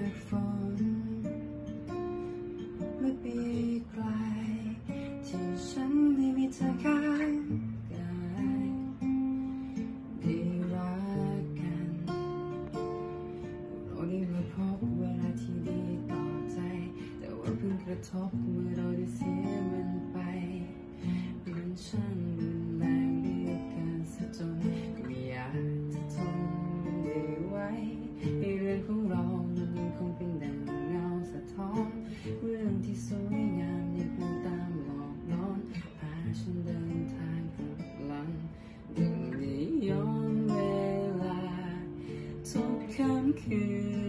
กฝนเมื่อปีไกลที่ฉันได้มีเธอข้างกายได้รักกันเราได้มาพบเวลาที่ดีต่อใจแต่ว่าเพิ่งกระทบเมื่อเราได้เสียมันไปมันช่างรุนแรงเหลือเกินซะจนไม่อยากจะทนไม่ไหวให้เรื่องของเรามันยังคงเป็นดังเงาสะท้อนเรื่องที่สวยงามยังคงตามหลอกล้อนพาฉันเดินทางกลับหลังดึงได้ย้อนเวลาทุกค่ำคืน